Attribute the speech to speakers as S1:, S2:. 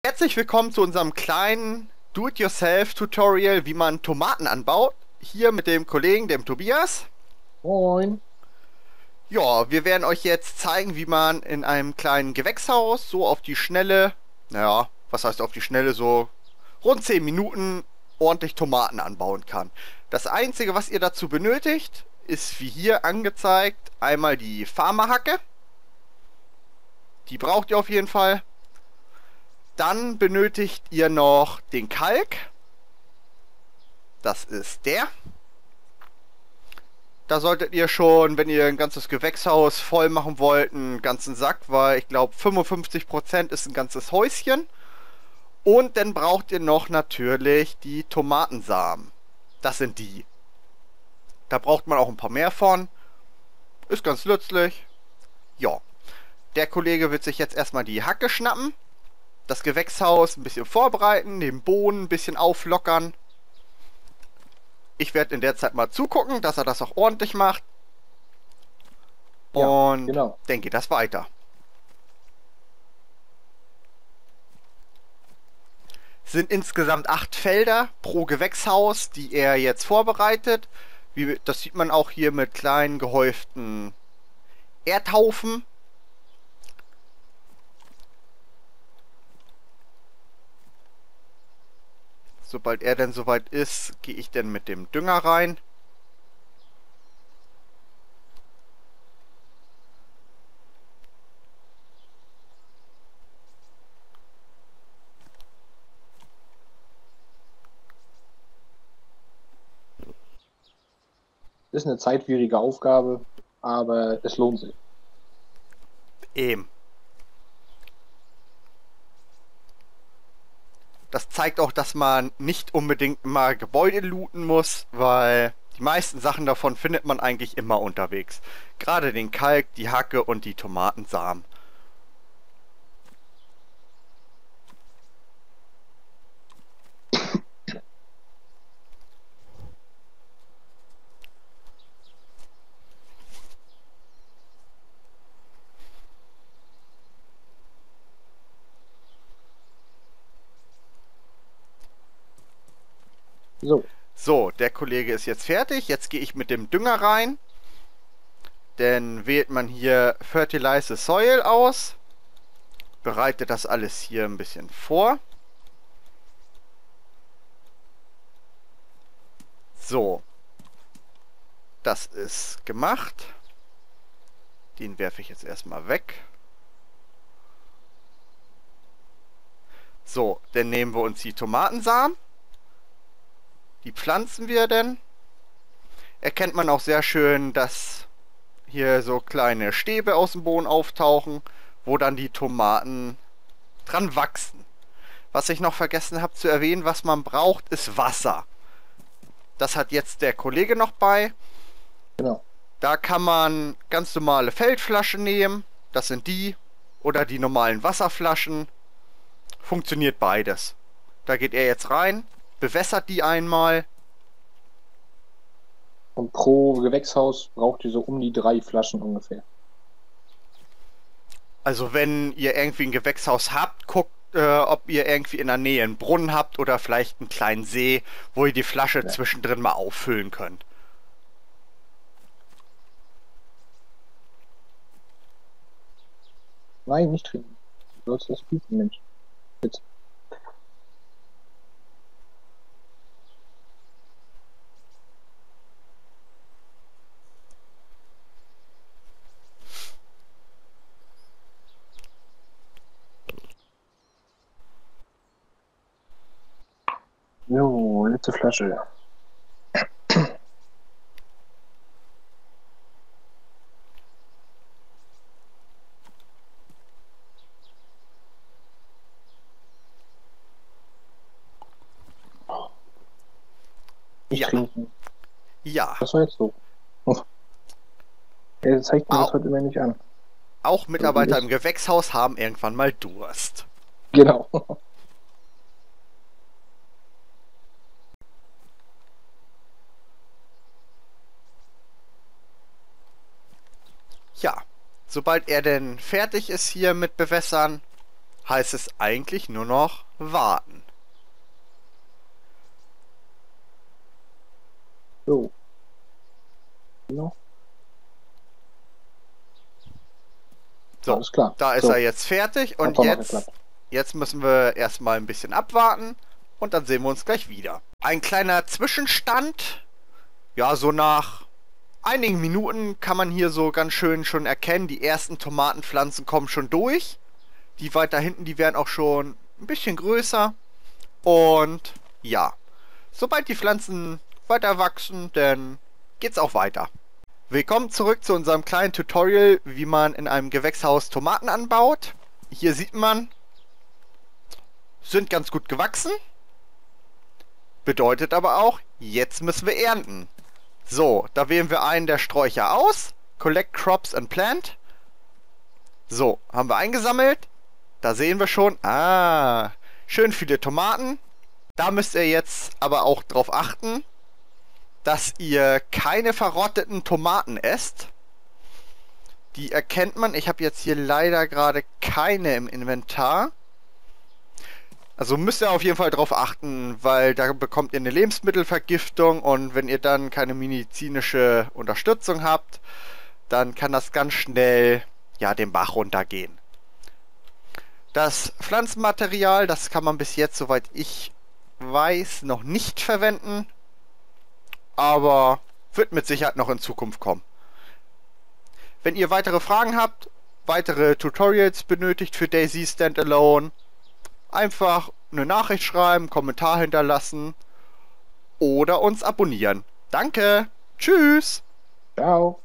S1: Herzlich willkommen zu unserem kleinen Do-it-yourself-Tutorial, wie man Tomaten anbaut. Hier mit dem Kollegen, dem Tobias.
S2: Moin.
S1: Ja, wir werden euch jetzt zeigen, wie man in einem kleinen Gewächshaus so auf die Schnelle, naja, was heißt auf die Schnelle, so rund 10 Minuten ordentlich Tomaten anbauen kann. Das Einzige, was ihr dazu benötigt, ist wie hier angezeigt, einmal die Farmerhacke. Die braucht ihr auf jeden Fall. Dann benötigt ihr noch den Kalk. Das ist der. Da solltet ihr schon, wenn ihr ein ganzes Gewächshaus voll machen wollt, einen ganzen Sack, weil ich glaube 55% ist ein ganzes Häuschen. Und dann braucht ihr noch natürlich die Tomatensamen. Das sind die. Da braucht man auch ein paar mehr von. Ist ganz nützlich. Ja. Der Kollege wird sich jetzt erstmal die Hacke schnappen. Das Gewächshaus ein bisschen vorbereiten, den Boden ein bisschen auflockern. Ich werde in der Zeit mal zugucken, dass er das auch ordentlich macht.
S2: Ja,
S1: Und
S2: genau.
S1: dann geht das weiter. Es sind insgesamt 8 Felder pro Gewächshaus, die er jetzt vorbereitet. Das sieht man auch hier mit kleinen gehäuften Erdhaufen. Sobald er denn soweit ist, gehe ich dann mit dem Dünger rein.
S2: Ist eine zeitwierige Aufgabe, aber es lohnt sich.
S1: Eben. Das zeigt auch, dass man nicht unbedingt immer Gebäude looten muss, weil die meisten Sachen davon findet man eigentlich immer unterwegs. Gerade den Kalk, die Hacke und die Tomatensamen.
S2: So,
S1: So, der Kollege ist jetzt fertig. Jetzt gehe ich mit dem Dünger rein. Dann wählt man hier Fertilize Soil aus. Bereitet das alles hier ein bisschen vor. So. Das ist gemacht. Den werfe ich jetzt erstmal weg. So, dann nehmen wir uns die Tomatensamen. Die pflanzen wir dann. Erkennt man auch sehr schön, dass hier so kleine Stäbe aus dem Boden auftauchen, wo dann die Tomaten dran wachsen. Was ich noch vergessen habe zu erwähnen, was man braucht, ist Wasser. Das hat jetzt der Kollege noch bei.
S2: genau.
S1: Da kann man ganz normale Feldflaschen nehmen. Das sind die. Oder die normalen Wasserflaschen. Funktioniert beides. Da geht er jetzt rein, bewässert die einmal.
S2: Und pro Gewächshaus braucht ihr so um die 3 Flaschen ungefähr.
S1: Also wenn ihr irgendwie ein Gewächshaus habt, guckt, ob ihr irgendwie in der Nähe einen Brunnen habt oder vielleicht einen kleinen See, wo ihr die Flasche
S2: Ja.
S1: zwischendrin mal auffüllen könnt.
S2: Nein, nicht trinken. Du sollst das prüfen, Mensch. Bitte. Jo, letzte Flasche. Nicht
S1: Ja,
S2: trinken.
S1: ja.
S2: Was war jetzt so? Oh, er zeigt mir das
S1: Au.
S2: heute immer nicht an.
S1: Auch
S2: So wie
S1: Mitarbeiter im
S2: ich.
S1: Gewächshaus haben irgendwann mal Durst.
S2: Genau.
S1: Ja, sobald er denn fertig ist hier mit Bewässern, heißt es eigentlich nur noch warten.
S2: So. Noch.
S1: So,
S2: Alles klar.
S1: da ist
S2: So.
S1: er jetzt fertig und
S2: Hat doch noch
S1: jetzt,
S2: geklappt.
S1: jetzt müssen wir erstmal ein bisschen abwarten und dann sehen wir uns gleich wieder. Ein kleiner Zwischenstand. Ja, so nach einigen Minuten kann man hier so ganz schön schon erkennen, die ersten Tomatenpflanzen kommen schon durch. Die weiter hinten, die werden auch schon ein bisschen größer. Und ja, sobald die Pflanzen weiter wachsen, dann geht's auch weiter. Willkommen zurück zu unserem kleinen Tutorial, wie man in einem Gewächshaus Tomaten anbaut. Hier sieht man, sind ganz gut gewachsen. Bedeutet aber auch, jetzt müssen wir ernten. So, da wählen wir einen der Sträucher aus. Collect Crops and Plant. So, haben wir eingesammelt. Da sehen wir schon, schön viele Tomaten. Da müsst ihr jetzt aber auch drauf achten, dass ihr keine verrotteten Tomaten esst. Die erkennt man. Ich habe jetzt hier leider gerade keine im Inventar. Also müsst ihr auf jeden Fall drauf achten, weil da bekommt ihr eine Lebensmittelvergiftung und wenn ihr dann keine medizinische Unterstützung habt, dann kann das ganz schnell den Bach runtergehen. Das Pflanzenmaterial, das kann man bis jetzt, soweit ich weiß, noch nicht verwenden, aber wird mit Sicherheit noch in Zukunft kommen. Wenn ihr weitere Fragen habt, weitere Tutorials benötigt für DayZ Standalone, einfach eine Nachricht schreiben, Kommentar hinterlassen oder uns abonnieren. Danke, tschüss!
S2: Ciao.